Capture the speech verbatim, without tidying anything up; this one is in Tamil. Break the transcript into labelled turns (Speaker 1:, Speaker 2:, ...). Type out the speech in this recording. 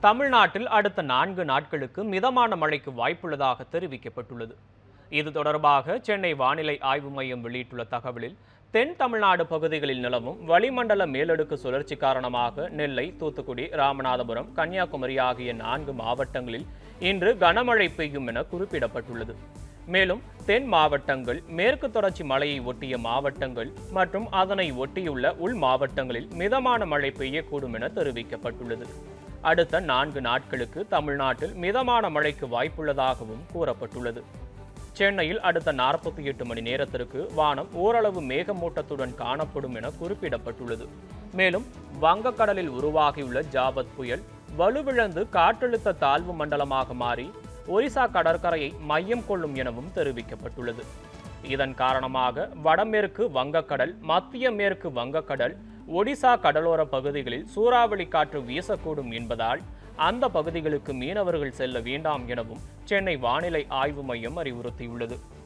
Speaker 1: தமிழ்நாட்டில் அடுத்த நான்கு நாட்களுக்கு மிதமான மழைக்கு வாய்ப்புள்ளதாக தெரிவிக்கப்பட்டுள்ளது. இது தொடர்பாக சென்னை வானிலை ஆய்வு மையம் வெளியிட்டுள்ள தகவலில், தென் தமிழ்நாடு பகுதிகளில் நிலவும் வளிமண்டல மேலடுக்கு சுழற்சி காரணமாக நெல்லை, தூத்துக்குடி, ராமநாதபுரம், கன்னியாகுமரி ஆகிய நான்கு மாவட்டங்களில் இன்று கனமழை பெய்யும் என குறிப்பிடப்பட்டுள்ளது. மேலும் தென் மாவட்டங்கள், மேற்கு தொடர்ச்சி மலையை ஒட்டிய மாவட்டங்கள் மற்றும் அதனை ஒட்டியுள்ள உள் மாவட்டங்களில் மிதமான மழை பெய்யக்கூடும் என தெரிவிக்கப்பட்டுள்ளது. அடுத்த நான்கு நாட்களுக்கு தமிழ்நாட்டில் மிதமான மழைக்கு வாய்ப்புள்ளதாகவும் கூறப்பட்டுள்ளது. சென்னையில் அடுத்த நாற்பத்தி எட்டு மணி நேரத்திற்கு வானம் ஓரளவு மேகமூட்டத்துடன் காணப்படும் என குறிப்பிடப்பட்டுள்ளது. மேலும் வங்கக்கடலில் உருவாகியுள்ள ஜாபத் புயல் வலுவிழந்து காற்றழுத்த தாழ்வு மண்டலமாக மாறி ஒரிசா கடற்கரையை மையம் கொள்ளும் எனவும் தெரிவிக்கப்பட்டுள்ளது. இதன் காரணமாக வடமேற்கு வங்கக்கடல், மத்திய மேற்கு வங்கக்கடல், ஒடிசா கடலோர பகுதிகளில் சூறாவளி காற்று வீசக்கூடும் என்பதால் அந்த பகுதிகளுக்கு மீனவர்கள் செல்ல வேண்டாம் எனவும் சென்னை வானிலை ஆய்வு மையம் அறிவுறுத்தியுள்ளது.